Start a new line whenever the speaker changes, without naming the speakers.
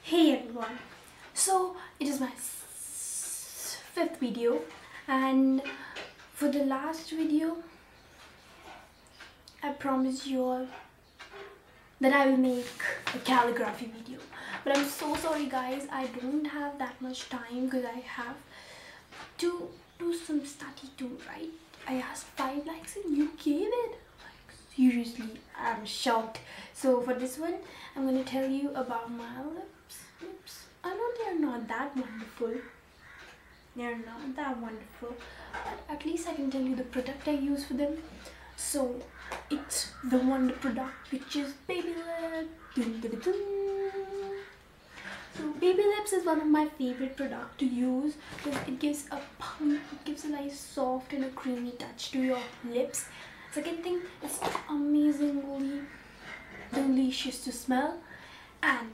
Hey everyone, so it is my fifth video, and for the last video I promised you all that I will make a calligraphy video, but I'm so sorry guys, I don't have that much time because I have to do some study too, right? I asked 5 likes and you gave it. Like, seriously, I'm shocked. So for this one I'm going to tell you about my lips. I know they're not that wonderful. They're not that wonderful, but at least I can tell you the product I use for them. So it's the Wonder product, which is Baby Lip. Dun, dun, dun, dun. So Baby Lips is one of my favorite products to use because it gives a pump, it gives a nice soft and a creamy touch to your lips. Second thing, it's amazingly delicious to smell, and